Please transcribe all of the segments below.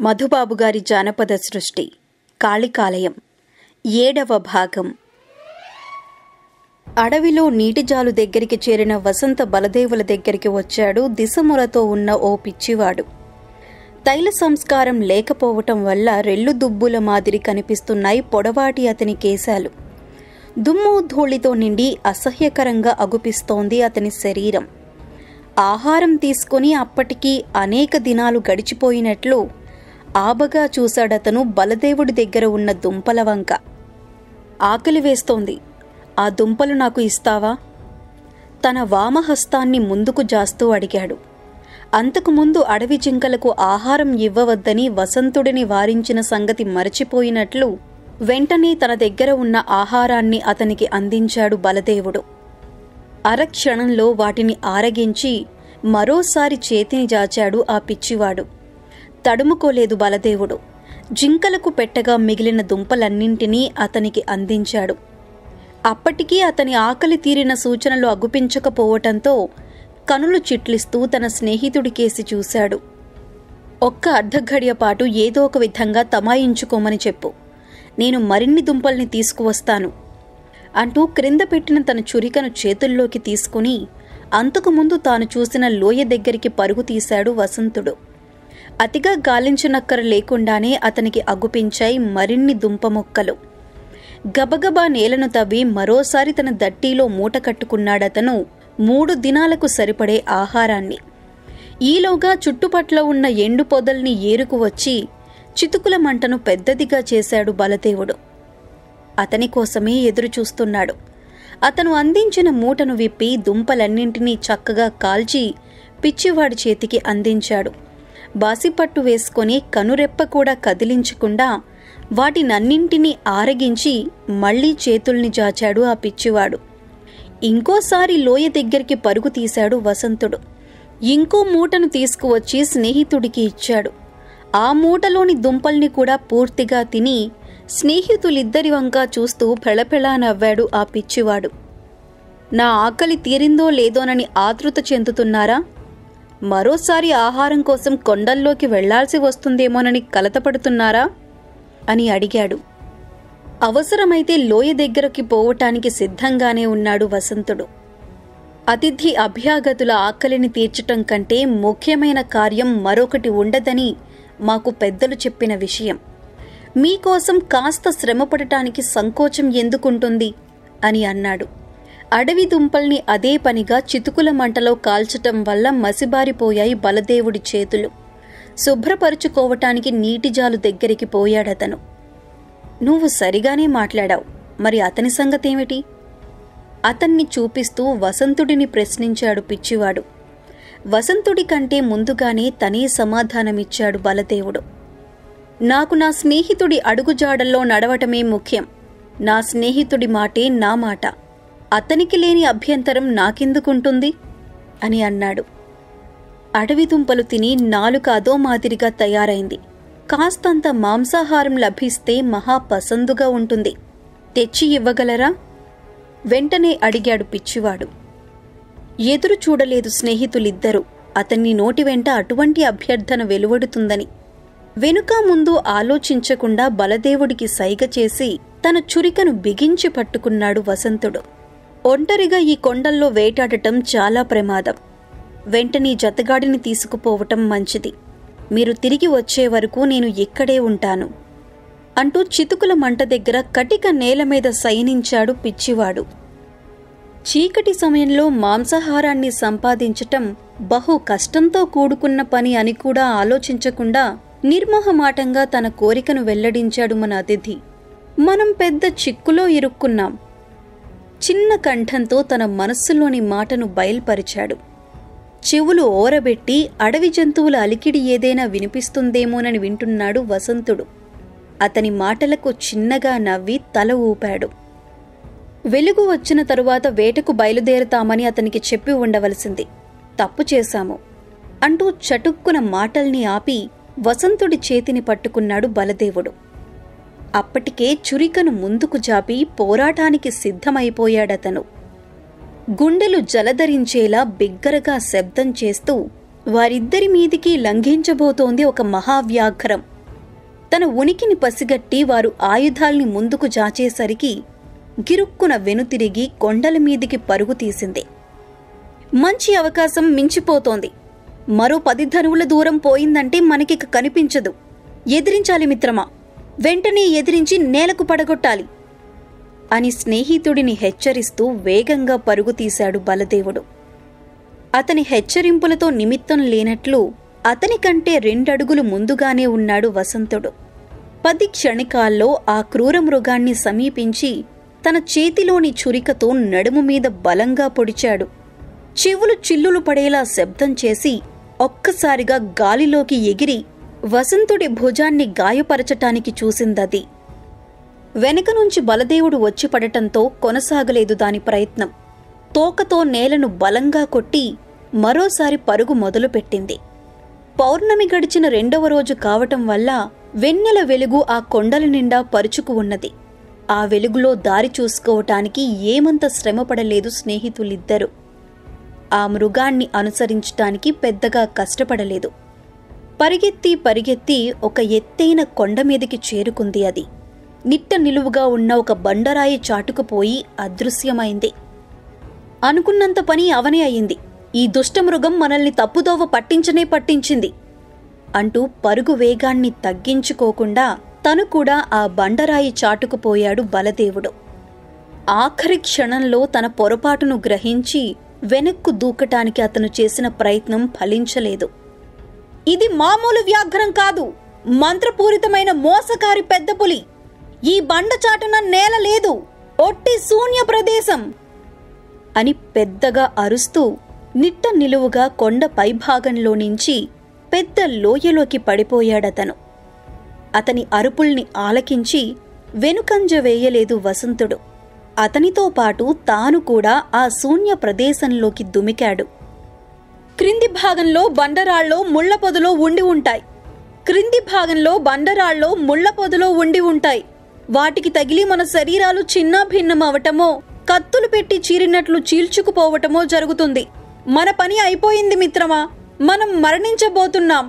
మధుబాబు గారి జానపద సృష్టి కాళికాలయం 7వ భాగం. అడవిలో నీటిజాలు దగ్గరికి చేరిన వసంత బలదేవుల దగ్గరికి వచ్చాడు దిశములతో ఉన్న ఓ పిచ్చివాడు. తైల సంస్కారం లేకపోవటం వల్ల రెల్లు దుబ్బుల మాదిరి కనిపిస్తున్నాయి పొడవాటి అతని కేశాలు. దుమ్ము ధూళితో నిండి అసహ్యకరంగా అగుపిస్తోంది అతని శరీరం. ఆహారం తీసుకుని అప్పటికి అనేక దినాలు గడిచిపోయినట్లు ఆబగా చూశాడతను బలదేవుడి దగ్గర ఉన్న దుంపల వంక. ఆకలి వేస్తోంది, ఆ దుంపలు నాకు ఇస్తావా? తన వామహస్తాన్ని ముందుకు జాస్తూ అడిగాడు. అంతకుముందు అడవి జింకలకు ఆహారం ఇవ్వవద్దని వసంతుడిని వారించిన సంగతి మరచిపోయినట్లు వెంటనే తన దగ్గర ఉన్న ఆహారాన్ని అతనికి అందించాడు బలదేవుడు. అరక్షణంలో వాటిని ఆరగించి మరోసారి చేతిని జాచాడు ఆ పిచ్చివాడు. తడుముకోలేదు బలదేవుడు. జింకలకు పెట్టగా మిగిలిన దుంపలన్నింటినీ అతనికి అందించాడు. అప్పటికీ అతని ఆకలి తీరిన సూచనలు అగుపించకపోవటంతో కనులు చిట్లిస్తూ తన స్నేహితుడికేసి చూశాడు. ఒక్క అర్ధఘడియపాటు ఏదో ఒక విధంగా తమాయించుకోమని చెప్పు, నేను మరిన్ని దుంపల్ని తీసుకువస్తాను అంటూ క్రింద పెట్టిన తన చురికను చేతుల్లోకి తీసుకుని అంతకుముందు తాను చూసిన లోయ దగ్గరికి పరుగు తీశాడు వసంతుడు. అతిగా గాలించనక్కర లేకుండానే అతనికి అగుపించాయి మరిన్ని దుంప మొక్కలు. గబగబా నేలను తవ్వి మరోసారి తన దట్టీలో మూట కట్టుకున్నాడతను 3 దినాలకు సరిపడే ఆహారాన్ని. ఈలోగా చుట్టుపట్ల ఉన్న ఎండు పొదల్ని ఏరుకు వచ్చి చితుకుల మంటను పెద్దదిగా చేశాడు బలదేవుడు. అతని కోసమే ఎదురుచూస్తున్నాడు. అతను అందించిన మూటను విప్పి దుంపలన్నింటినీ చక్కగా కాల్చి పిచ్చివాడి చేతికి అందించాడు. బాసిపట్టు వేసుకొని కనురెప్ప కూడా కదిలించకుండా వాటినన్నింటినీ ఆరగించి మళ్లీ చేతుల్ని జాచాడు ఆ పిచ్చివాడు. ఇంకోసారి లోయ దగ్గరికి పరుగు తీశాడు వసంతుడు. ఇంకో మూటను తీసుకువచ్చి స్నేహితుడికి ఇచ్చాడు. ఆ మూటలోని దుంపల్ని కూడా పూర్తిగా తిని స్నేహితులిద్దరి వంక చూస్తూ పెళపెళా నవ్వాడు ఆ పిచ్చివాడు. నా ఆకలి తీరిందో లేదోనని ఆతృత చెందుతున్నారా? మరోసారి ఆహారం కోసం కొండల్లోకి వెళ్లాల్సి వస్తుందేమోనని కలతపడుతున్నారా అని అడిగాడు. అవసరమైతే లోయ దగ్గరికి పోవటానికి సిద్ధంగానే ఉన్నాడు వసంతుడు. అతిథి అభ్యాగతుల ఆకలిని తీర్చటం కంటే ముఖ్యమైన కార్యం మరొకటి ఉండదని మాకు పెద్దలు చెప్పిన విషయం. మీకోసం కాస్త శ్రమపడటానికి సంకోచం ఎందుకుంటుంది అని అన్నాడు. అడవి దుంపల్ని అదే పనిగా చితుకుల మంటలో కాల్చటం వల్ల మసిబారిపోయాయి బలదేవుడి చేతులు. శుభ్రపరుచుకోవటానికి నీటిజాలు దగ్గరికి పోయాడతను. నువ్వు సరిగానే మాట్లాడావు, మరి అతని సంగతేమిటి? అతన్ని చూపిస్తూ వసంతుడిని ప్రశ్నించాడు పిచ్చివాడు. వసంతుడి కంటే ముందుగానే తనే సమాధానమిచ్చాడు బలదేవుడు. నాకు నా స్నేహితుడి అడుగుజాడల్లో నడవటమే ముఖ్యం. నా స్నేహితుడి మాటే నా మాట. అతనికి లేని అభ్యంతరం నాకెందుకుంటుంది అని అన్నాడు. అడవి దుంపలు తిని నాలుక అదో మాదిరిగా తయారైంది. కాస్తంత మాంసాహారం లభిస్తే మహా పసందుగా ఉంటుంది. తెచ్చి ఇవ్వగలరా? వెంటనే అడిగాడు పిచ్చివాడు. ఎదురు చూడలేదు స్నేహితులిద్దరూ అతన్ని నోటి వెంట అటువంటి అభ్యర్థన వెలువడుతుందని. వెనుక ముందు ఆలోచించకుండా బలదేవుడికి సైగ చేసి తన చురికను బిగించి పట్టుకున్నాడు వసంతుడు. ఒంటరిగా ఈ కొండల్లో వేటాడటం చాలా ప్రమాదం. వెంటనే జతగాడిని తీసుకుపోవటం మంచిది. మీరు తిరిగి వచ్చే వరకు నేను ఇక్కడే ఉంటాను అంటూ చితుకుల మంట దగ్గర కటిక నేల మీద శయనించాడు పిచ్చివాడు. చీకటి సమయంలో మాంసాహారాన్ని సంపాదించటం బహు కష్టంతో కూడుకున్న పని అని కూడా ఆలోచించకుండా నిర్మోహమాటంగా తన కోరికను వెల్లడించాడు మన అతిథి. మనం పెద్ద చిక్కులో ఇరుక్కున్నాం. చిన్న కంఠంతో తన మనస్సులోని మాటను బయల్పరిచాడు. చెవులు ఓరబెట్టి అడవి జంతువుల అలికిడి ఏదైనా వినిపిస్తుందేమోనని వింటున్నాడు వసంతుడు. అతని మాటలకు చిన్నగా నవ్వి తల ఊపాడు. వెలుగు వచ్చిన తరువాత వేటకు బయలుదేరుతామని అతనికి చెప్పి ఉండవలసింది. తప్పు చేశాము అంటూ చటుక్కున మాటల్ని ఆపి వసంతుడి చేతిని పట్టుకున్నాడు బలదేవుడు. అప్పటికే చురికను ముందుకు జాపి పోరాటానికి సిద్ధమైపోయాడతను. గుండెలు జలధరించేలా బిగ్గరగా శబ్దం చేస్తూ వారిద్దరి మీదికి లంఘించబోతోంది ఒక మహావ్యాఘ్రం. తన ఉనికిని పసిగట్టి వారు ఆయుధాల్ని ముందుకు జాచేసరికి గిరుక్కున వెనుతిరిగి కొండల మీదికి పరుగు తీసింది. మంచి అవకాశం మించిపోతోంది. మరో 10 ధనువుల దూరం పోయిందంటే మనకిక కనిపించదు. ఎదిరించాలి మిత్రమా, వెంటనే ఎదిరించి నేలకు పడగొట్టాలి అని స్నేహితుడిని హెచ్చరిస్తూ వేగంగా పరుగు తీశాడు బలదేవుడు. అతని హెచ్చరింపులతో నిమిత్తం లేనట్లు అతని కంటే 2 అడుగులు ముందుగానే ఉన్నాడు వసంతుడు. 10 క్షణికాల్లో ఆ క్రూర మృగాన్ని సమీపించి తన చేతిలోని చురికతో నడుము మీద బలంగా పొడిచాడు. చెవులు చిల్లులు పడేలా శబ్దం చేసి ఒక్కసారిగా గాలిలోకి ఎగిరి వసంతుడి భుజాన్ని గాయపరచటానికి చూసిందది. వెనక నుంచి బలదేవుడు వచ్చి పడటంతో కొనసాగలేదు దాని ప్రయత్నం. తోకతో నేలను బలంగా కొట్టి మరోసారి పరుగు మొదలుపెట్టింది. పౌర్ణమి గడిచిన 2వ రోజు కావటం వల్ల వెన్నెల వెలుగు ఆ కొండల నిండా పరుచుకు ఉన్నది. ఆ వెలుగులో దారి చూసుకోవటానికి ఏమంత శ్రమపడలేదు స్నేహితులిద్దరూ. ఆ మృగాన్ని అనుసరించటానికి పెద్దగా కష్టపడలేదు. పరిగెత్తి పరిగెత్తి ఒక ఎత్తైన కొండ మీదికి చేరుకుంది అది. నిట్ట నిలువుగా ఉన్న ఒక బండరాయి చాటుకుపోయి అదృశ్యమైంది. అనుకున్నంత పని అవనే అయింది. ఈ దుష్టమృగం మనల్ని తప్పుదోవ పట్టించింది అంటూ పరుగు వేగాన్ని తగ్గించుకోకుండా తను కూడా ఆ బండరాయి చాటుకుపోయాడు బలదేవుడు. ఆఖరి క్షణంలో తన పొరపాటును గ్రహించి వెనక్కు దూకటానికి అతను చేసిన ప్రయత్నం ఫలించలేదు. ఇది మామూలు వ్యాఘ్రం కాదు, మంత్రపూరితమైన మోసకారి పెద్ద పులి. ఈ బండ చాటున నేల లేదు, ఒట్టి శూన్య ప్రదేశం అని పెద్దగా అరుస్తూ నిట్ట నిలువుగా కొండ పైభాగంలో నుంచి పెద్ద లోయలోకి పడిపోయాడతను. అతని అరుపుల్ని ఆలకించి వెనుకంజ వేయలేదు వసంతుడు. అతనితో పాటు తాను కూడా ఆ శూన్య ప్రదేశంలోకి దుమికాడు. క్రింది భాగంలో బండరాళ్ళలో ముళ్ల పొదలో ఉండి ఉంటాయి. వాటికి తగిలి మన శరీరాలు చిన్నాభిన్నమవటమో, కత్తులు పెట్టి చీరినట్లు చీల్చుకుపోవటమో జరుగుతుంది. మన పని అయిపోయింది మిత్రమా, మనం మరణించబోతున్నాం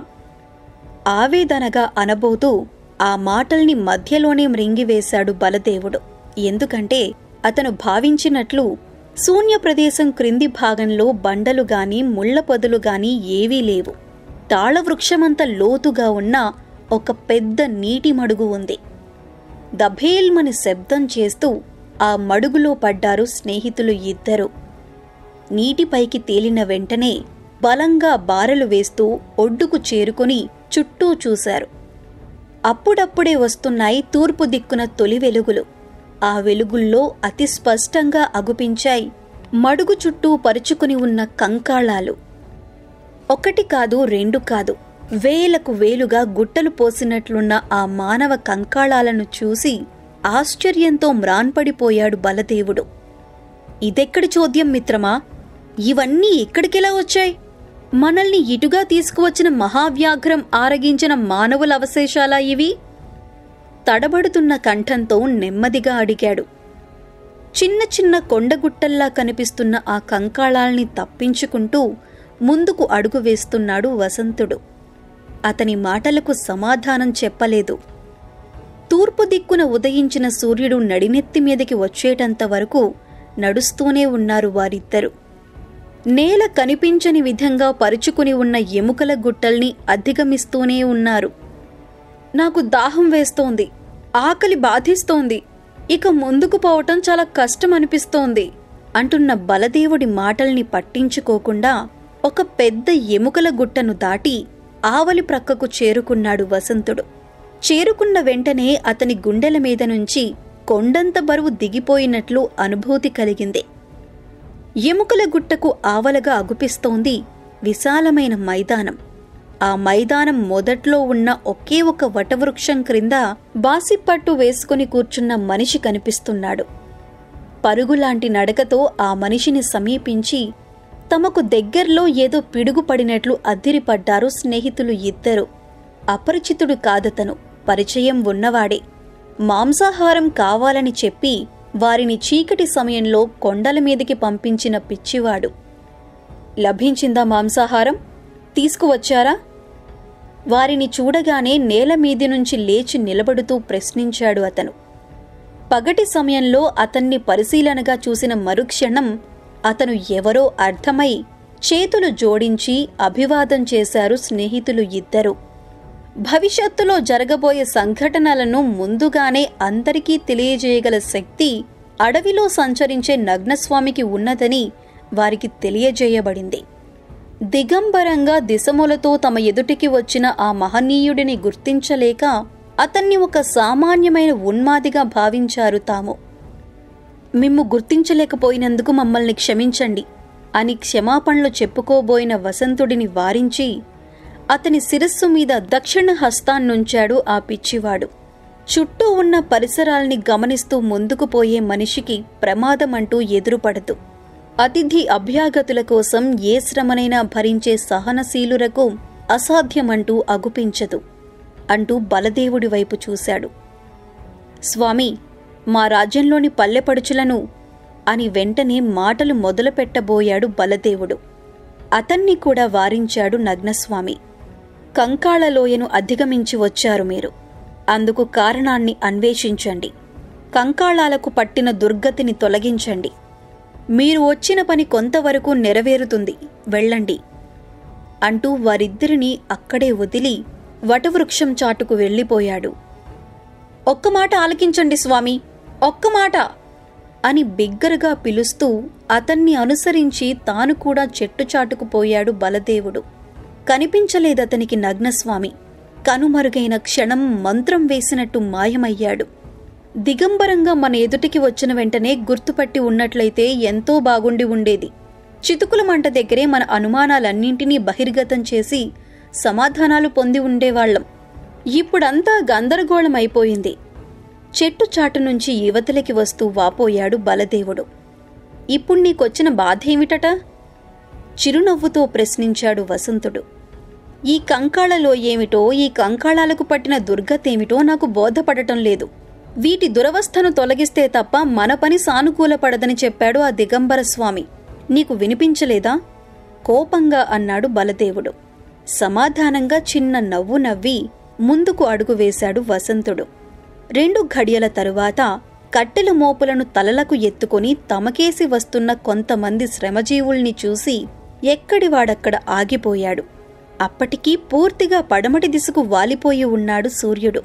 ఆవేదనగా అనబోతూ ఆ మాటల్ని మధ్యలోనే మ్రింగివేశాడు బలదేవుడు. ఎందుకంటే అతను భావించినట్లు శూన్య ప్రదేశం క్రింది భాగంలో బండలుగాని ముళ్ల పొదలుగాని ఏవీ లేవు. తాళవృక్షమంత లోతుగా ఉన్న ఒక పెద్ద నీటి మడుగు ఉంది. దభేల్మని శబ్దం చేస్తూ ఆ మడుగులో పడ్డారు స్నేహితులు ఇద్దరు. నీటిపైకి తేలిన వెంటనే బలంగా బారెలు వేస్తూ ఒడ్డుకు చేరుకుని చుట్టూ చూశారు. అప్పుడప్పుడే వస్తున్నాయి తూర్పు దిక్కున తొలి వెలుగులు. ఆ వెలుగుల్లో అతి స్పష్టంగా అగుపించాయి మడుగు చుట్టూ పరుచుకుని ఉన్న కంకాళాలు. 1 కాదు 2 కాదు, వేలకు వేలుగా గుట్టలు పోసినట్లున్న ఆ మానవ కంకాళాలను చూసి ఆశ్చర్యంతో మ్రాన్పడిపోయాడు బలదేవుడు. ఇదెక్కడి చోద్యం మిత్రమా, ఇవన్నీ ఇక్కడికెలా వచ్చాయి? మనల్ని ఇటుగా తీసుకువచ్చిన మహావ్యాఘ్రం ఆరగించిన మానవుల అవశేషాలా ఇవి? తడబడుతున్న కంఠంతో నెమ్మదిగా అడిగాడు. చిన్న చిన్న కొండగుట్టల్లా కనిపిస్తున్న ఆ కంకాళాల్ని తప్పించుకుంటూ ముందుకు అడుగు వేస్తున్నాడు వసంతుడు. అతని మాటలకు సమాధానం చెప్పలేదు. తూర్పు దిక్కున ఉదయించిన సూర్యుడు నడినెత్తి మీదకి వచ్చేటంత వరకు నడుస్తూనే ఉన్నారు వారిద్దరు. నేల కనిపించని విధంగా పరుచుకుని ఉన్న ఎముకల గుట్టల్ని అధిగమిస్తూనే ఉన్నారు. నాకు దాహం వేస్తోంది, ఆకలి బాధిస్తోంది, ఇక ముందుకు పోవటం చాలా కష్టం అనిపిస్తోంది అంటున్న బలదేవుడి మాటల్ని పట్టించుకోకుండా ఒక పెద్ద ఎముకల గుట్టను దాటి ఆవలి ప్రక్కకు చేరుకున్నాడు వసంతుడు. చేరుకున్న వెంటనే అతని గుండెల మీద నుంచి కొండంత బరువు దిగిపోయినట్లు అనుభూతి కలిగింది. ఎముకల గుట్టకు ఆవలగా అగుపిస్తోంది విశాలమైన మైదానం. ఆ మైదానం మొదట్లో ఉన్న ఒకే ఒక వటవృక్షం క్రింద బాసిపట్టు వేసుకుని కూర్చున్న మనిషి కనిపిస్తున్నాడు. పరుగులాంటి నడకతో ఆ మనిషిని సమీపించి తమకు దగ్గర్లో ఏదో పిడుగుపడినట్లు అద్దిరిపడ్డారు స్నేహితులు ఇద్దరు. అపరిచితుడు కాదతను, పరిచయం ఉన్నవాడే. మాంసాహారం కావాలని చెప్పి వారిని చీకటి సమయంలో కొండల మీదికి పంపించిన పిచ్చివాడు. లభించిందా మాంసాహారం? తీసుకువచ్చారా వారిని చూడగానే నేల మీది నుంచి లేచి నిలబడుతూ ప్రశ్నించాడు అతను. పగటి సమయంలో అతన్ని పరిశీలనగా చూసిన మరుక్షణం అతను ఎవరో అర్థమై చేతులు జోడించి అభివాదం చేశారు స్నేహితులు ఇద్దరు. భవిష్యత్తులో జరగబోయే సంఘటనలను ముందుగానే అందరికీ తెలియజేయగల శక్తి అడవిలో సంచరించే నగ్నస్వామికి ఉన్నదని వారికి తెలియజేయబడింది. దిగంబరంగా దిశములతో తమ ఎదుటికి వచ్చిన ఆ మహనీయుడిని గుర్తించలేక అతన్ని ఒక సామాన్యమైన ఉన్మాదిగా భావించారు తాము. మిమ్ము గుర్తించలేకపోయినందుకు మమ్మల్ని క్షమించండి అని క్షమాపణలు చెప్పుకోబోయిన వసంతుడిని వారించి అతని శిరస్సు మీద దక్షిణ హస్తాన్నుంచాడు ఆ పిచ్చివాడు. చుట్టూ ఉన్న పరిసరాల్ని గమనిస్తూ ముందుకు పోయే మనిషికి ప్రమాదమంటూ ఎదురుపడదు. అతిథి అభ్యాగతుల కోసం ఏ శ్రమనైనా భరించే సహనశీలురకు అసాధ్యమంటూ అగుపించదు అంటూ బలదేవుడి వైపు చూశాడు. స్వామి, మా రాజ్యంలోని పల్లెపడుచులను అని వెంటనే మాటలు మొదలుపెట్టబోయాడు బలదేవుడు. అతన్ని కూడా వారించాడు నగ్నస్వామి. కంకాళలోయను అధిగమించి వచ్చారు మీరు. అందుకు కారణాన్ని అన్వేషించండి. కంకాళాలకు పట్టిన దుర్గతిని తొలగించండి. మీరు వచ్చిన పని కొంతవరకు నెరవేరుతుంది, వెళ్ళండి అంటూ వారిద్దరినీ అక్కడే వదిలి వటవృక్షం చాటుకు వెళ్ళిపోయాడు. ఒక్క మాట ఆలకించండి స్వామి, ఒక్క మాట అని బిగ్గరగా పిలుస్తూ అతన్ని అనుసరించి తాను కూడా చెట్టు చాటుకు పోయాడు బలదేవుడు. కనిపించలేదతనికి నగ్నస్వామి. కనుమరుగైన క్షణం మంత్రం వేసినట్టు మాయమయ్యాడు. దిగంబరంగా మన ఎదుటికి వచ్చిన వెంటనే గుర్తుపట్టి ఉన్నట్లయితే ఎంతో బాగుండి ఉండేది. చితుకుల మంట దగ్గరే మన అనుమానాలన్నింటినీ బహిర్గతం చేసి సమాధానాలు పొంది ఉండేవాళ్లం. ఇప్పుడంతా గందరగోళమైపోయింది. చెట్టు చాటు నుంచి యువతలకి వస్తూ వాపోయాడు బలదేవుడు. ఇప్పుడు నీకొచ్చిన బాధేమిటట? చిరునవ్వుతో ప్రశ్నించాడు వసంతుడు. ఈ కంకాళలో ఏమిటో, ఈ కంకాళాలకు పట్టిన దుర్గతేమిటో నాకు బోధపడటం లేదు. వీటి దురవస్థను తొలగిస్తే తప్ప మన పని సానుకూలపడదని చెప్పాడు ఆ దిగంబర స్వామి. నీకు వినిపించలేదా? కోపంగా అన్నాడు బలదేవుడు. సమాధానంగా చిన్న నవ్వు నవ్వి ముందుకు అడుగు వేశాడు వసంతుడు. 2 ఘడియల తరువాత కట్టెల మోపులను తలలకు ఎత్తుకొని తమకేసి వస్తున్న కొంతమంది శ్రమజీవుల్ని చూసి ఎక్కడివాడక్కడ ఆగిపోయాడు. అప్పటికీ పూర్తిగా పడమటి దిశకు వాలిపోయి ఉన్నాడు సూర్యుడు.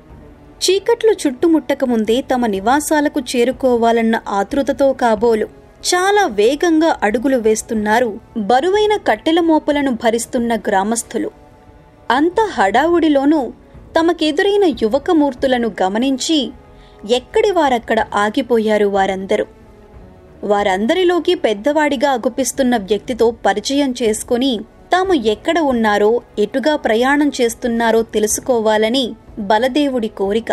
చీకట్లు చుట్టుముట్టకముందే తమ నివాసాలకు చేరుకోవాలన్న ఆతృతతో కాబోలు చాలా వేగంగా అడుగులు వేస్తున్నారు బరువైన కట్టెల మోపులను భరిస్తున్న గ్రామస్థులు. అంత హడావుడిలోనూ తమకెదురైన యువకమూర్తులను గమనించి ఎక్కడి వారక్కడ ఆగిపోయారు వారందరూ. వారందరిలోకి పెద్దవాడిగా అగుపిస్తున్న వ్యక్తితో పరిచయం చేసుకుని తాము ఎక్కడ ఉన్నారో, ఎటుగా ప్రయాణం చేస్తున్నారో తెలుసుకోవాలని బలదేవుడి కోరిక.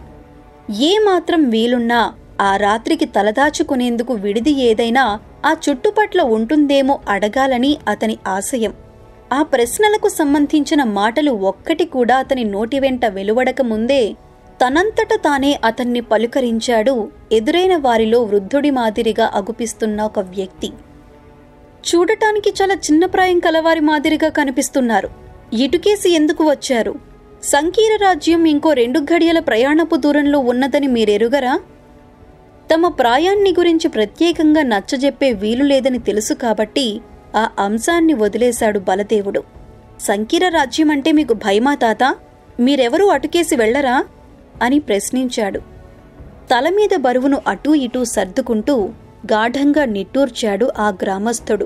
ఏమాత్రం వీలున్నా ఆ రాత్రికి తలదాచుకునేందుకు విడిది ఏదైనా ఆ చుట్టుపట్ల ఉంటుందేమో అడగాలని అతని ఆశయం. ఆ ప్రశ్నలకు సంబంధించిన మాటలు ఒక్కటి కూడా అతని నోటి వెంట వెలువడక ముందే తనంతట తానే అతన్ని పలుకరించాడు ఎదురైన వారిలో వృద్ధుడి మాదిరిగా అగుపిస్తున్న ఒక వ్యక్తి. చూడటానికి చాలా చిన్నప్రాయం కలవారి మాదిరిగా కనిపిస్తున్నారు. ఇటుకేసి ఎందుకు వచ్చారు? సంకీర రాజ్యం ఇంకో 2 ఘడియల ప్రయాణపు దూరంలో ఉన్నదని మీరెరుగరా? తమ ప్రాయాన్ని గురించి ప్రత్యేకంగా నచ్చజెప్పే వీలు లేదని తెలుసు కాబట్టి ఆ అంశాన్ని వదిలేశాడు బలదేవుడు. సంకీర రాజ్యం అంటే మీకు భయమా తాత? మీరెవరూ అటుకేసి వెళ్లరా అని ప్రశ్నించాడు. తలమీద బరువును అటూ ఇటూ సర్దుకుంటూ గాఢంగా నిట్టూర్చాడు ఆ గ్రామస్థుడు.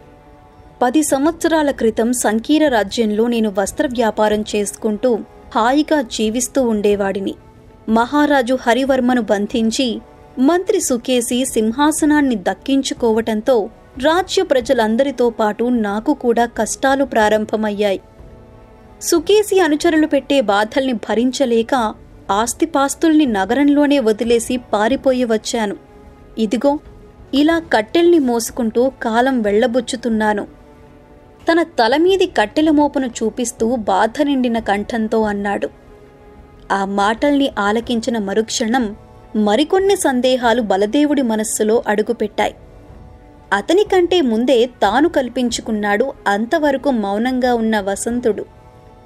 10 సంవత్సరాల క్రితం సంకీర రాజ్యంలో నేను వస్త్ర వ్యాపారం చేసుకుంటూ హాయిగా జీవిస్తూ ఉండేవాడిని. మహారాజు హరివర్మను బంధించి మంత్రి సుకేసి సింహాసనాన్ని దక్కించుకోవటంతో రాజ్య ప్రజలందరితో పాటు నాకు కూడా కష్టాలు ప్రారంభమయ్యాయి. సుకేసి అనుచరులు పెట్టే బాధల్ని భరించలేక ఆస్తిపాస్తుల్ని నగరంలోనే వదిలేసి పారిపోయి వచ్చాను. ఇదిగో ఇలా కట్టెల్ని మోసుకుంటూ కాలం వెళ్లబుచ్చుతున్నాను. తన తలమీది కట్టెల మోపును చూపిస్తూ బాధ నిండిన కంఠంతో అన్నాడు. ఆ మాటల్ని ఆలకించిన మరుక్షణం మరికొన్ని సందేహాలు బలదేవుడి మనస్సులో అడుగుపెట్టాయి. అతని కంటే ముందే తాను కల్పించుకున్నాడు అంతవరకు మౌనంగా ఉన్న వసంతుడు.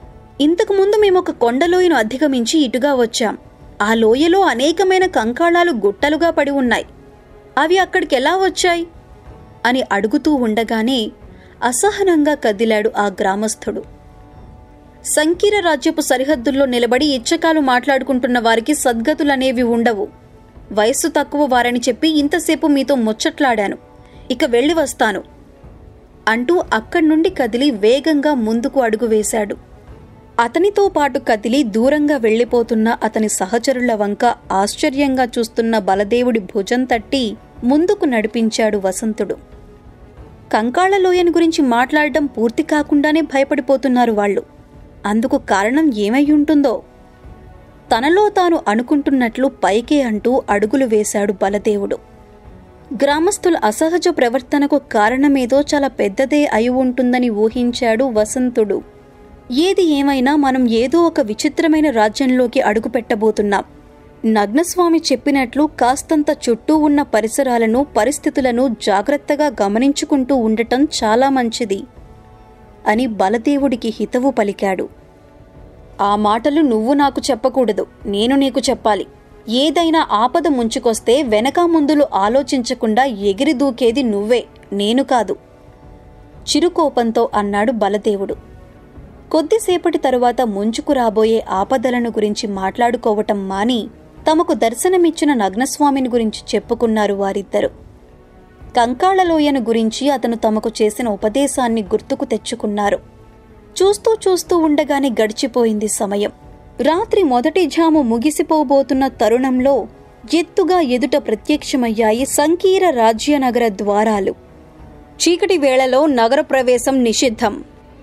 ఇంతకుముందు మేమొక కొండలోయను అధిగమించి ఇటుగా వచ్చాం. ఆ లోయలో అనేకమైన కంకాళాలు గుట్టలుగా పడి ఉన్నాయి. అవి అక్కడికెలా వచ్చాయి అని అడుగుతూ ఉండగానే అసహనంగా కదిలాడు ఆ గ్రామస్థుడు. సంకీర రాజ్యపు సరిహద్దుల్లో నిలబడి ఇచ్చకాలు మాట్లాడుకుంటున్న వారికి సద్గతులనేవి ఉండవు. వయస్సు తక్కువ వారని చెప్పి ఇంతసేపు మీతో ముచ్చట్లాడాను. ఇక వెళ్ళి వస్తాను అంటూ అక్కడి నుండి కదిలి వేగంగా ముందుకు అడుగు వేశాడు. అతనితో పాటు కదిలి దూరంగా వెళ్లిపోతున్న అతని సహచరుల వంక ఆశ్చర్యంగా చూస్తున్న బలదేవుడి భుజం తట్టి ముందుకు నడిపించాడు వసంతుడు. కంకాళలోయని గురించి మాట్లాడడం పూర్తి కాకుండానే భయపడిపోతున్నారు వాళ్ళు. అందుకు కారణం ఏమయ్యుంటుందో? తనలో తాను అనుకుంటున్నట్లు పైకే అంటూ అడుగులు వేశాడు బలదేవుడు. గ్రామస్తుల అసహజ ప్రవర్తనకు కారణమేదో చాలా పెద్దదే అయి ఉంటుందని ఊహించాడు వసంతుడు. ఏది ఏమైనా మనం ఏదో ఒక విచిత్రమైన రాజ్యంలోకి అడుగుపెట్టబోతున్నాం. నగ్నస్వామి చెప్పినట్లు కాస్తంత చుట్టూ ఉన్న పరిసరాలను, పరిస్థితులను జాగ్రత్తగా గమనించుకుంటూ ఉండటం చాలా మంచిది అని బలదేవుడికి హితవు పలికాడు. ఆ మాటలు నువ్వు నాకు చెప్పకూడదు, నేను నీకు చెప్పాలి. ఏదైనా ఆపద ముంచుకొస్తే వెనక ముందులు ఆలోచించకుండా ఎగిరి దూకేది నువ్వే, నేను కాదు చిరుకోపంతో అన్నాడు బలదేవుడు. కొద్దిసేపటి తరువాత ముంచుకు రాబోయే ఆపదలను గురించి మాట్లాడుకోవటం మాని తమకు దర్శనమిచ్చిన నగ్నస్వామిని గురించి చెప్పుకున్నారు వారిద్దరు. కంకాళలోయను గురించి అతను తమకు చేసిన ఉపదేశాన్ని గుర్తుకు తెచ్చుకున్నారు. చూస్తూ చూస్తూ ఉండగానే గడిచిపోయింది సమయం. రాత్రి మొదటి జాము ముగిసిపోబోతున్న తరుణంలో ఎత్తుగా ఎదుట ప్రత్యక్షమయ్యాయి సంకీర రాజ్యనగర ద్వారాలు. చీకటి వేళలో నగర ప్రవేశం నిషిద్ధం.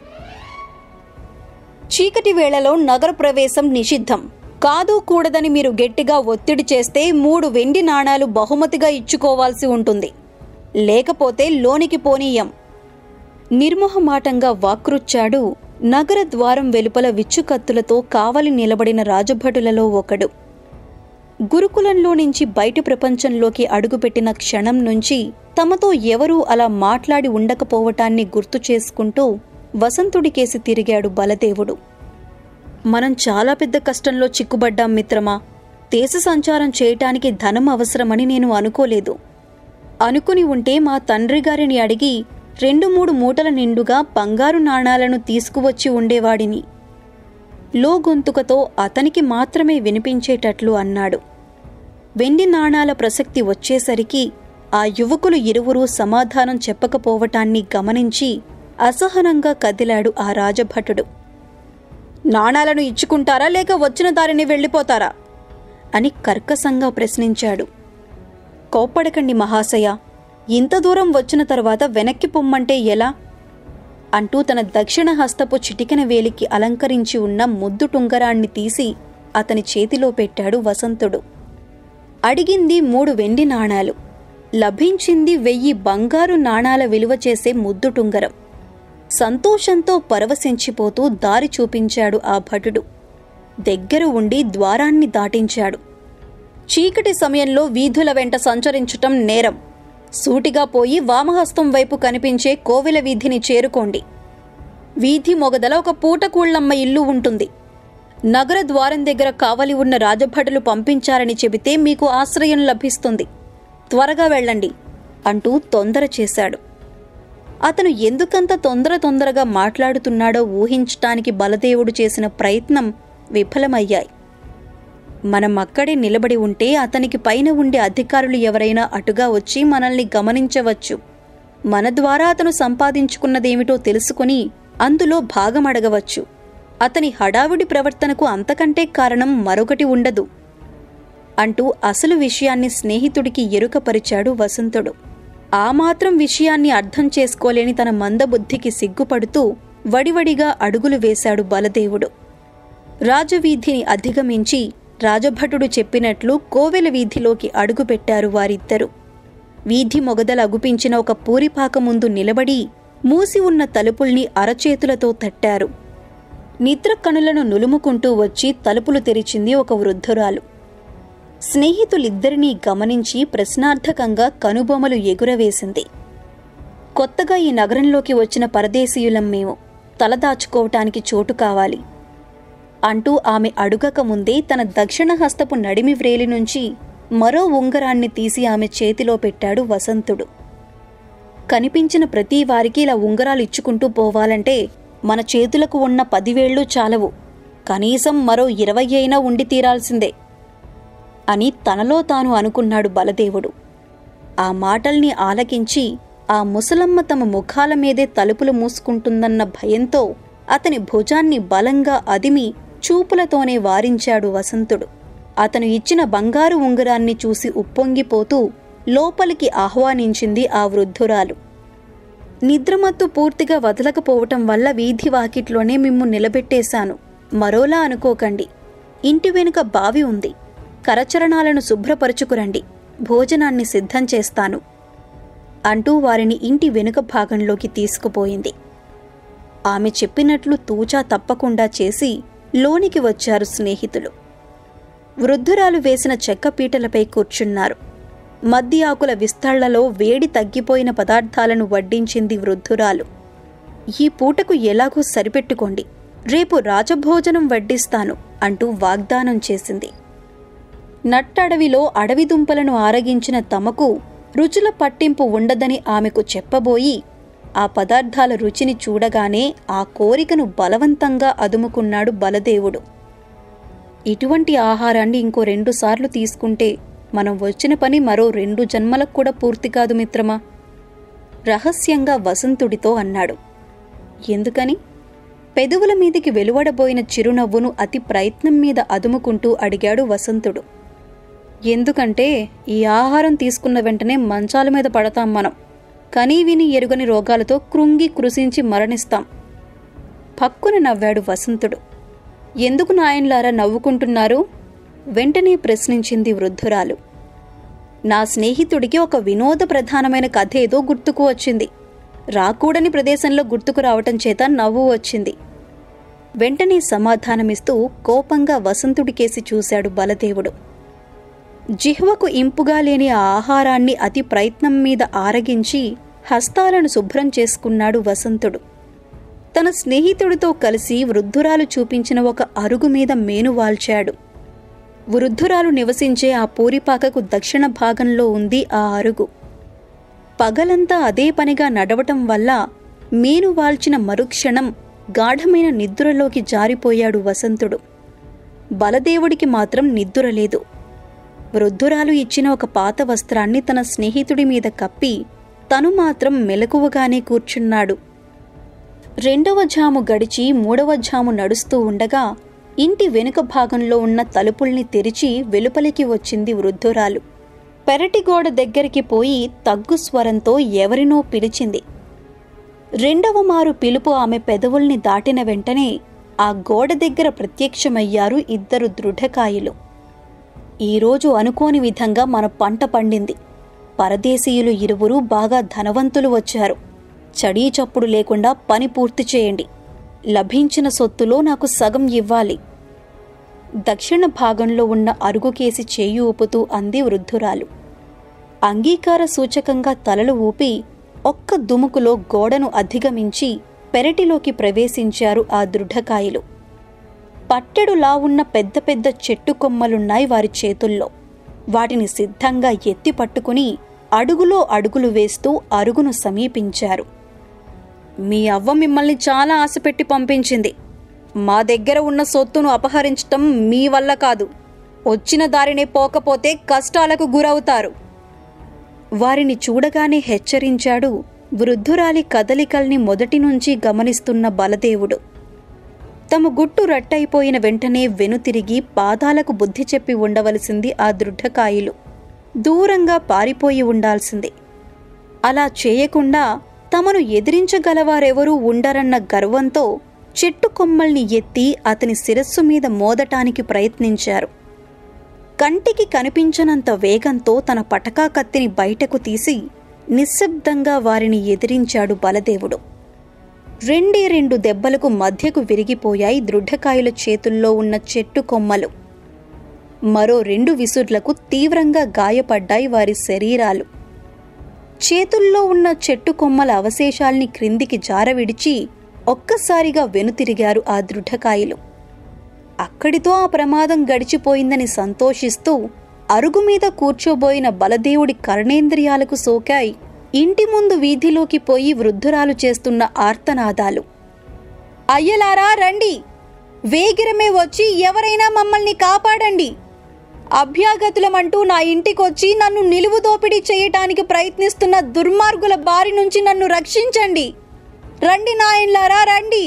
చీకటి వేళలో నగర ప్రవేశం నిషిద్ధం. కాదు కూడదని మీరు గట్టిగా ఒత్తిడి చేస్తే 3 వెండి నాణాలు బహుమతిగా ఇచ్చుకోవాల్సి ఉంటుంది. లేకపోతే లోనికి పోనీయం. నిర్మోహమాటంగా వాక్రుచ్చాడు నగర ద్వారం వెలుపల విచ్చుకత్తులతో కావలి నిలబడిన రాజభటులలో ఒకడు. గురుకులంలో నుంచి బయటి ప్రపంచంలోకి అడుగుపెట్టిన క్షణం నుంచి తమతో ఎవరూ అలా మాట్లాడి ఉండకపోవటాన్ని గుర్తు చేసుకుంటూ వసంతుడికేసి తిరిగాడు బలదేవుడు. మనం చాలా పెద్ద కష్టంలో చిక్కుబడ్డాం మిత్రమా. దేశ సంచారం చేయటానికి ధనం అవసరమని నేను అనుకోలేదు. అనుకుని ఉంటే మా తండ్రి గారిని అడిగి 2-3 మూటల నిండుగా బంగారు నాణాలను తీసుకువచ్చి ఉండేవాడిని. లోగొంతుకతో అతనికి మాత్రమే వినిపించేటట్లు అన్నాడు. వెండి నాణాల ప్రసక్తి వచ్చేసరికి ఆ యువకులు ఇరువురూ సమాధానం చెప్పకపోవటాన్ని గమనించి అసహనంగా కదిలాడు ఆ రాజభటుడు. నాణాలను ఇచ్చుకుంటారా లేక వచ్చిన దారిని వెళ్ళిపోతారా అని కర్కశంగా ప్రశ్నించాడు. కోప్పడకండి మహాశయ, ఇంత దూరం వచ్చిన తర్వాత వెనక్కి పొమ్మంటే ఎలా అంటూ తన దక్షిణ హస్తపు చిటికెన వేలికి అలంకరించి ఉన్న ముద్దు టుంగరాన్ని తీసి అతని చేతిలో పెట్టాడు వసంతుడు. అడిగింది 3 వెండి నాణాలు, లభించింది 1000 బంగారు నాణాల విలువ చేసే ముద్దు టుంగరం. సంతోషంతో పరవశించిపోతూ దారి చూపించాడు ఆ భటుడు. దగ్గర ఉండి ద్వారాన్ని దాటించాడు. చీకటి సమయంలో వీధుల వెంట సంచరించటం నేరం. సూటిగా పోయి వామహస్తం వైపు కనిపించే కోవెల వీధిని చేరుకోండి. వీధి మొగదల ఒక పూటకూళ్లమ్మ ఇల్లు ఉంటుంది. నగర ద్వారం దగ్గర కావలి ఉన్న రాజభటులు పంపించారని చెబితే మీకు ఆశ్రయం లభిస్తుంది. త్వరగా వెళ్ళండి అంటూ తొందర చేశాడు. అతను ఎందుకంత తొందరగా మాట్లాడుతున్నాడో ఊహించటానికి బలదేవుడు చేసిన ప్రయత్నం విఫలమయ్యాయి. మనం అక్కడే నిలబడి ఉంటే అతనికి పైన ఉండే అధికారులు ఎవరైనా అటుగా వచ్చి మనల్ని గమనించవచ్చు. మన ద్వారా అతను సంపాదించుకున్నదేమిటో తెలుసుకుని అందులో భాగమడగవచ్చు. అతని హడావుడి ప్రవర్తనకు అంతకంటే కారణం మరొకటి ఉండదు అంటూ అసలు విషయాన్ని స్నేహితుడికి ఎరుకపరిచాడు వసంతుడు. ఆ మాత్రం విషయాన్ని అర్థం చేసుకోలేని తన మందబుద్ధికి సిగ్గుపడుతూ వడివడిగా అడుగులు వేశాడు బలదేవుడు. రాజవీధిని అధిగమించి రాజభటుడు చెప్పినట్లు కోవెల వీధిలోకి అడుగుపెట్టారు వారిద్దరూ. వీధి మొగదల అగుపించిన ఒక పూరిపాక ముందు నిలబడి మూసి ఉన్న తలుపుల్ని అరచేతులతో తట్టారు. నిద్ర కనులను నులుముకుంటూ వచ్చి తలుపులు తెరిచింది ఒక వృద్ధురాలు. స్నేహితులిద్దరినీ గమనించి ప్రశ్నార్థకంగా కనుబొమలు ఎగురవేసింది. కొత్తగా ఈ నగరంలోకి వచ్చిన పరదేశీయులం మేము. తలదాచుకోవటానికి చోటు కావాలి. అంటూ ఆమె అడుగక ముందే తన దక్షిణ హస్తపు నడిమి వ్రేలి నుంచి మరో ఉంగరాన్ని తీసి ఆమె చేతిలో పెట్టాడు వసంతుడు. కనిపించిన ప్రతి వారికి ఇలా ఉంగరాలు ఇచ్చుకుంటూ పోవాలంటే మన చేతులకు ఉన్న 10 వేళ్లు చాలవు, కనీసం మరో 20 అయినా ఉండి తీరాల్సిందే అని తనలో తాను అనుకున్నాడు బలదేవుడు. ఆ మాటల్ని ఆలకించి ఆ ముసలమ్మ తమ ముఖాల మీదే తలుపులు మూసుకుంటుందన్న భయంతో అతని భుజాన్ని బలంగా అదిమి చూపులతోనే వారించాడు వసంతుడు. అతను ఇచ్చిన బంగారు ఉంగరాన్ని చూసి ఉప్పొంగిపోతూ లోపలికి ఆహ్వానించింది ఆ వృద్ధురాలు. నిద్రమత్తు పూర్తిగా వదలకపోవటం వల్ల వీధి వాకిట్లోనే మిమ్ము నిలబెట్టేశాను, మరోలా అనుకోకండి. ఇంటి వెనుక బావి ఉంది, కరచరణాలను శుభ్రపరుచుకురండి, భోజనాన్ని సిద్ధం చేస్తాను అంటూ వారిని ఇంటి వెనుక భాగంలోకి తీసుకుపోయింది. ఆమె చెప్పినట్లు తూచా తప్పకుండా చేసి లోనికి వచ్చారు స్నేహితులు. వృద్ధురాలు వేసిన చెక్క పీటలపై కూర్చున్నారు. మద్ది ఆకుల విస్తళ్లలో వేడి తగ్గిపోయిన పదార్థాలను వడ్డించింది వృద్ధురాలు. ఈ పూటకు ఎలాగో సరిపెట్టుకోండి, రేపు రాజభోజనం వడ్డిస్తాను అంటూ వాగ్దానం చేసింది. నట్టడవిలో అడవి దుంపలను ఆరగించిన తమకు రుచుల పట్టింపు ఉండదని ఆమెకు చెప్పబోయి ఆ పదార్థాల రుచిని చూడగానే ఆ కోరికను బలవంతంగా అదుముకున్నాడు బలదేవుడు. ఇటువంటి ఆహారాన్ని ఇంకో 2 సార్లు తీసుకుంటే మనం వచ్చిన పని మరో 2 జన్మలకు కూడా పూర్తి కాదు మిత్రమా, రహస్యంగా వసంతుడితో అన్నాడు. ఎందుకని? పెదవుల మీదికి వెలువడబోయిన చిరునవ్వును అతి ప్రయత్నం మీద అదుముకుంటూ అడిగాడు వసంతుడు. ఎందుకంటే ఈ ఆహారం తీసుకున్న వెంటనే మంచాల మీద పడతాం మనం, కనీ విని ఎరుగని రోగాలతో కృంగి కృశించి మరణిస్తాం. పక్కున నవ్వాడు వసంతుడు. ఎందుకు నాయన్లారా నవ్వుకుంటున్నారు? వెంటనే ప్రశ్నించింది వృద్ధురాలు. నా స్నేహితుడికి ఒక వినోద ప్రధానమైన కథ ఏదో గుర్తుకు వచ్చింది, రాకూడని ప్రదేశంలో గుర్తుకు రావటం చేత నవ్వు వచ్చింది. వెంటనే సమాధానమిస్తూ కోపంగా వసంతుడికేసి చూశాడు బలదేవుడు. జిహ్వకు ఇంపుగా లేని ఆ ఆహారాన్ని అతి ప్రయత్నం మీద ఆరగించి హస్తాలను శుభ్రం చేసుకున్నాడు వసంతుడు. తన స్నేహితుడితో కలిసి వృద్ధురాలు చూపించిన ఒక అరుగు మీద మేను వాల్చాడు. వృద్ధురాలు నివసించే ఆ పూరిపాకకు దక్షిణ భాగంలో ఉంది ఆ అరుగు. పగలంతా అదే పనిగా నడవటం వల్ల మేను వాల్చిన మరుక్షణం గాఢమైన నిద్రలోకి జారిపోయాడు వసంతుడు. బలదేవుడికి మాత్రం నిద్రలేదు. వృద్ధురాలు ఇచ్చిన ఒక పాత వస్త్రాన్ని తన స్నేహితుడి మీద కప్పి తను మాత్రం మెలకువగానే కూర్చున్నాడు. 2వ జాము గడిచి 3వ జాము నడుస్తూ ఉండగా ఇంటి వెనుక భాగంలో ఉన్న తలుపుల్ని తెరిచి వెలుపలికి వచ్చింది వృద్ధురాలు. పెరటి గోడ దగ్గరికి పోయి తగ్గు స్వరంతో ఎవరినో పిలిచింది. 2వ మారు పిలుపు ఆమె పెదవుల్ని దాటిన వెంటనే ఆ గోడ దగ్గర ప్రత్యక్షమయ్యారు 2 దృఢకాయులు. ఈరోజు అనుకోని విధంగా మన పంట పండింది. పరదేశీయులు 2 బాగా ధనవంతులు వచ్చారు. చడీ చప్పుడు లేకుండా పని పూర్తి చేయండి, లభించిన సొత్తులో నాకు సగం ఇవ్వాలి. దక్షిణ భాగంలో ఉన్న అరుగుకేసి చేయి ఊపుతూ అంది వృద్ధురాలు. అంగీకార సూచకంగా తలలు ఊపి ఒక్క దుముకులో గోడను అధిగమించి పెరటిలోకి ప్రవేశించారు ఆ దృఢకాయలు. పట్టెడులా ఉన్న పెద్ద పెద్ద చెట్టు కొమ్మలున్నాయి వారి చేతుల్లో. వాటిని సిద్ధంగా ఎత్తి పట్టుకుని అడుగులో అడుగులు వేస్తూ అరుగును సమీపించారు. మీ అవ్వ మిమ్మల్ని చాలా ఆశపెట్టి పంపించింది. మా దగ్గర ఉన్న సొత్తును అపహరించటం మీ వల్ల కాదు. వచ్చిన దారినే పోకపోతే కష్టాలకు గురవుతారు. వారిని చూడగానే హెచ్చరించాడు వృద్ధురాలి కదలికల్ని మొదటి నుంచి గమనిస్తున్న బలదేవుడు. తమ గుట్టు రట్టయిపోయిన వెంటనే వెనుతిరిగి పాదాలకు బుద్ధి చెప్పి ఉండవలసింది ఆ దృఢకాయులు. దూరంగా పారిపోయి ఉండాల్సింది. అలా చేయకుండా తమను ఎదిరించగలవారెవరూ ఉండరన్న గర్వంతో చెట్టు కొమ్మల్ని ఎత్తి అతని శిరస్సు మీద మోదటానికి ప్రయత్నించారు. కంటికి కనిపించనంత వేగంతో తన పటకా కత్తిని బయటకు తీసి నిశ్శబ్దంగా వారిని ఎదిరించాడు బలదేవుడు. 2 దెబ్బలకు మధ్యకు విరిగిపోయాయి దృఢకాయుల చేతుల్లో ఉన్న చెట్టు కొమ్మలు. మరో 2 విసుర్లకు తీవ్రంగా గాయపడ్డాయి వారి శరీరాలు. చేతుల్లో ఉన్న చెట్టు కొమ్మల అవశేషాల్ని క్రిందికి జారవిడిచి ఒక్కసారిగా వెనుతిరిగారు ఆ దృఢకాయలు. అక్కడితో ఆ ప్రమాదం గడిచిపోయిందని సంతోషిస్తూ అరుగు మీద కూర్చోబోయిన బలదేవుడి కర్ణేంద్రియాలకు సోకాయి ఇంటి ముందు వీధిలోకి పోయి వృద్ధురాలు చేస్తున్న ఆర్తనాదాలు. అయ్యలారా రండి, వేగిరమే వచ్చి ఎవరైనా మమ్మల్ని కాపాడండి, అభ్యాగతులమంటూ నా ఇంటికొచ్చి నన్ను నిలువు దోపిడీ చేయటానికి ప్రయత్నిస్తున్న దుర్మార్గుల బారి నుంచి నన్ను రక్షించండి, రండి నాయన్లారా రండి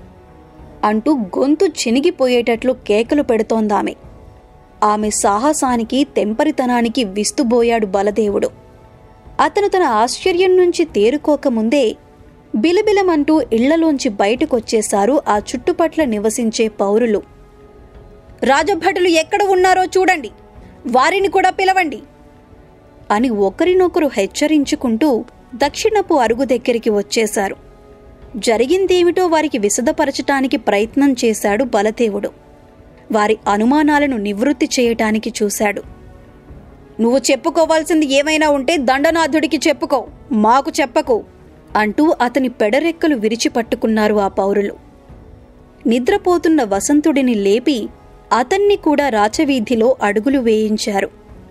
అంటూ గొంతు చినిగిపోయేటట్లు కేకలు పెడుతోందామె. ఆమె సాహసానికి తెంపరితనానికి విస్తుబోయాడు బలదేవుడు. అతను తన ఆశ్చర్యం నుంచి తేరుకోకముందే బిలబిలమంటూ ఇళ్లలోంచి బయటకొచ్చేశారు ఆ చుట్టుపట్ల నివసించే పౌరులు. రాజభటులు ఎక్కడ ఉన్నారో చూడండి, వారిని కూడా పిలవండి అని ఒకరినొకరు హెచ్చరించుకుంటూ దక్షిణపు అరుగు దగ్గరికి వచ్చేశారు. జరిగిందేమిటో వారికి విశదపరచటానికి ప్రయత్నం చేశాడు బలదేవుడు. వారి అనుమానాలను నివృత్తి చేయటానికి చూశాడు. నువ్వు చెప్పుకోవాల్సింది ఏమైనా ఉంటే దండనాథుడికి చెప్పుకో, మాకు చెప్పకు అంటూ అతని పెడరెక్కలు విరిచిపట్టుకున్నారు ఆ పౌరులు. నిద్రపోతున్న వసంతుడిని లేపి అతన్ని కూడా రాచవీధిలో అడుగులు వేయించారు.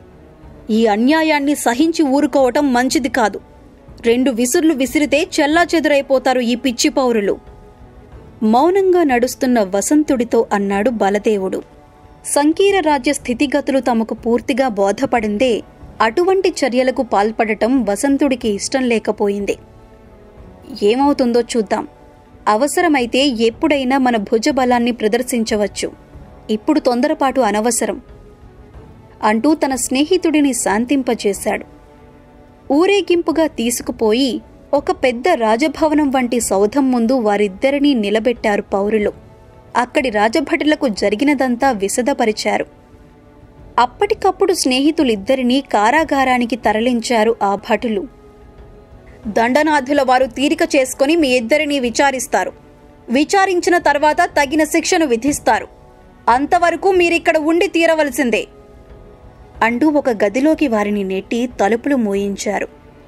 ఈ అన్యాయాన్ని సహించి ఊరుకోవటం మంచిది కాదు. 2 విసుర్లు విసిరితే చెల్లాచెదురైపోతారు ఈ పిచ్చి పౌరులు. మౌనంగా నడుస్తున్న వసంతుడితో అన్నాడు బలదేవుడు. సంకీర రాజ్య స్థితిగతులు తమకు పూర్తిగా బోధపడిందే అటువంటి చర్యలకు పాల్పడటం వసంతుడికి ఇష్టం లేకపోయింది. ఏమవుతుందో చూద్దాం. అవసరమైతే ఎప్పుడైనా మన భుజబలాన్ని ప్రదర్శించవచ్చు. ఇప్పుడు తొందరపాటు అనవసరం అంటూ తన స్నేహితుడిని శాంతింపజేశాడు. ఊరేగింపుగా తీసుకుపోయి ఒక పెద్ద రాజభవనం వంటి సౌధం ముందు వారిద్దరినీ నిలబెట్టారు పౌరులు. అక్కడి రాజభటులకు జరిగినదంతా విశదపరిచారు. అప్పటికప్పుడు స్నేహితులిద్దరినీ కారాగారానికి తరలించారు ఆ భటులు. దండనాథుల వారు తీరిక చేసుకుని మీ ఇద్దరినీ విచారిస్తారు. విచారించిన తర్వాత తగిన శిక్షను విధిస్తారు. అంతవరకు మీరిక్కడ ఉండి తీరవలసిందే అంటూ ఒక గదిలోకి వారిని నెట్టి తలుపులు మూయించారు.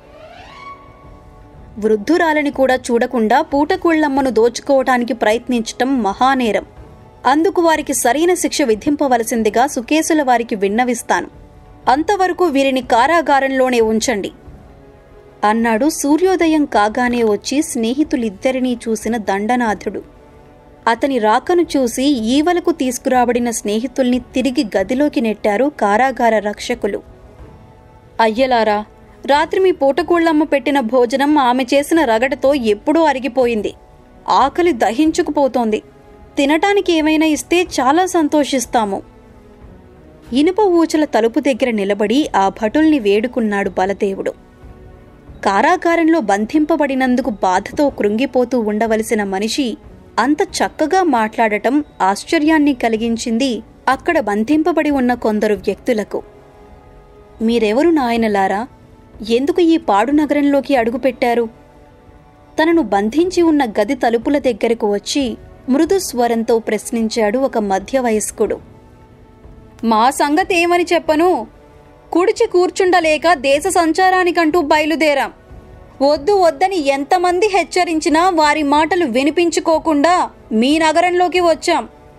వృద్ధురాలని కూడా చూడకుండా పూటకూళ్లమ్మను దోచుకోవటానికి ప్రయత్నించటం మహానేరం. అందుకు వారికి సరైన శిక్ష విధింపవలసిందిగా సుకేసుల వారికి విన్నవిస్తాను. అంతవరకు వీరిని కారాగారంలోనే ఉంచండి అన్నాడు సూర్యోదయం కాగానే వచ్చి స్నేహితులిద్దరినీ చూసిన దండనాథుడు. అతని రాకను చూసి ఈవలకు తీసుకురాబడిన స్నేహితుల్ని తిరిగి గదిలోకి నెట్టారు కారాగార రక్షకులు. అయ్యలారా, రాత్రి మీ పూటకూళ్లమ్మ పెట్టిన భోజనం ఆమె చేసిన రగడతో ఎప్పుడూ అరిగిపోయింది. ఆకలి దహించుకుపోతోంది. తినటానికి ఏమైనా ఇస్తే చాలా సంతోషిస్తాము. ఇనుప ఊచల తలుపు దగ్గర నిలబడి ఆ భటుల్ని వేడుకున్నాడు బలదేవుడు. కారాగారంలో బంధింపబడినందుకు బాధతో కృంగిపోతూ ఉండవలసిన మనిషి అంత చక్కగా మాట్లాడటం ఆశ్చర్యాన్ని కలిగించింది అక్కడ బంధింపబడి ఉన్న కొందరు వ్యక్తులకు. మీరెవరు నాయనలారా? ఎందుకు ఈ పాడు నగరంలోకి అడుగుపెట్టారు? తనను బంధించి ఉన్న గది తలుపుల దగ్గరకు వచ్చి మృదు స్వరంతో ప్రశ్నించాడు ఒక మధ్యవయస్కుడు. మా సంగతేమని చెప్పను? కుడిచి కూర్చుండలేక దేశ సంచారానికంటూ బయలుదేరాం. వద్దు వద్దని ఎంతమంది హెచ్చరించినా వారి మాటలు వినిపించుకోకుండా మీ నగరంలోకి వచ్చాం.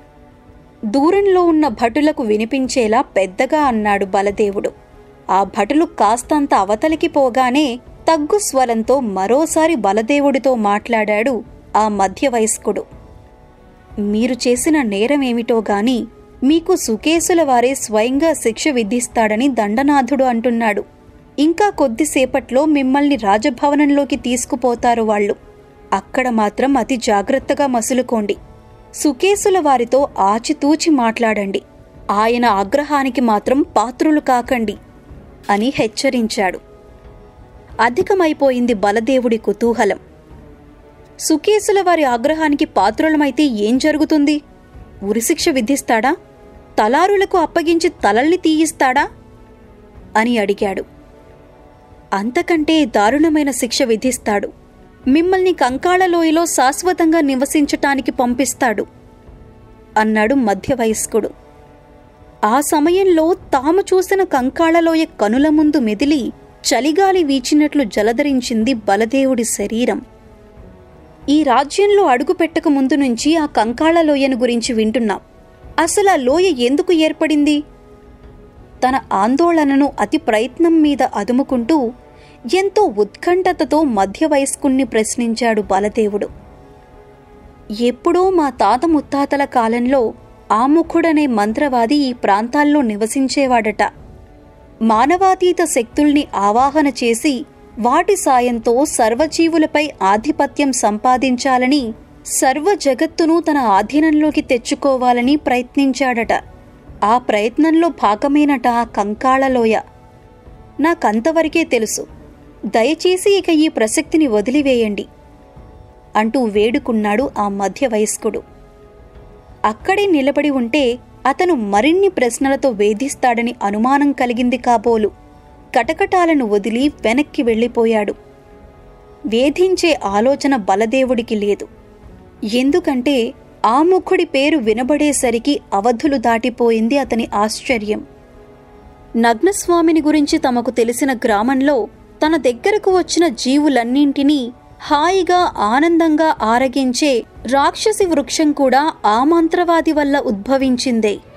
దూరంలో ఉన్న భటులకు వినిపించేలా పెద్దగా అన్నాడు బలదేవుడు. ఆ భటులు కాస్తంత అవతలికి పోగానే తగ్గు స్వరంతో మరోసారి బలదేవుడితో మాట్లాడాడు ఆ మధ్యవయస్కుడు. మీరు చేసిన నేరమేమిటో గాని మీకు సుకేసుల వారే స్వయంగా శిక్ష విధిస్తాడని దండనాథుడు అంటున్నాడు. ఇంకా కొద్దిసేపట్లో మిమ్మల్ని రాజభవనంలోకి తీసుకుపోతారు వాళ్ళు. అక్కడ మాత్రం అతి జాగ్రత్తగా మసులుకోండి. సుకేసుల వారితో ఆచితూచి మాట్లాడండి. ఆయన ఆగ్రహానికి మాత్రం పాత్రులు కాకండి అని హెచ్చరించాడు. అధికమైపోయింది బలదేవుడి కుతూహలం. సుకేసుల వారి ఆగ్రహానికి పాత్రులమైతే ఏం జరుగుతుంది? ఉరిశిక్ష విధిస్తాడా? తలారులకు అప్పగించి తలల్ని తీయిస్తాడా అని అడిగాడు. అంతకంటే దారుణమైన శిక్ష విధిస్తాడు. మిమ్మల్ని కంకాళలోయలో శాశ్వతంగా నివసించటానికి పంపిస్తాడు అన్నాడు మధ్యవయస్కుడు. ఆ సమయంలో తాము చూసిన కంకాళలోయ కనుల ముందు మెదిలి చలిగాలి వీచినట్లు జలధరించింది బలదేవుడి శరీరం. ఈ రాజ్యంలో అడుగుపెట్టక ముందు నుంచి ఆ కంకాళలోయను గురించి వింటున్నాం. అసలు ఆ లోయ ఎందుకు ఏర్పడింది? తన ఆందోళనను అతి ప్రయత్నం మీద అదుముకుంటూ ఎంతో ఉత్కంఠతతో మధ్య వయస్కుణ్ణి ప్రశ్నించాడు బలదేవుడు. ఎప్పుడో మా తాత ముత్తాతల కాలంలో ఆముఖుడనే మంత్రవాది ఈ ప్రాంతాల్లో నివసించేవాడట. మానవాతీత శక్తుల్ని ఆవాహన చేసి వాటి సాయంతో సర్వజీవులపై ఆధిపత్యం సంపాదించాలని, సర్వ జగత్తును తన ఆధీనంలోకి తెచ్చుకోవాలని ప్రయత్నించాడట. ఆ ప్రయత్నంలో భాగమేనట ఆ కంకాళలోయ. నాకంతవరకే తెలుసు. దయచేసి ఇక ఈ ప్రసక్తిని వదిలివేయండి అంటూ వేడుకున్నాడు ఆ మధ్య వయస్కుడు. అక్కడే నిలబడి ఉంటే అతను మరిన్ని ప్రశ్నలతో వేధిస్తాడని అనుమానం కలిగింది కాబోలు. కటకటాలను వదిలి వెనక్కి వెళ్ళిపోయాడు. వేధించే ఆలోచన బలదేవుడికి లేదు. ఎందుకంటే ఆముఖుడి పేరు వినబడేసరికి అవధులు దాటిపోయింది అతని ఆశ్చర్యం. నగ్నస్వామిని గురించి తమకు తెలిసిన గ్రామంలో తన దగ్గరకు వచ్చిన జీవులన్నింటినీ హాయిగా ఆనందంగా ఆరగించే రాక్షసి వృక్షం కూడా ఆ మంత్రవాది వల్ల ఉద్భవించిందే.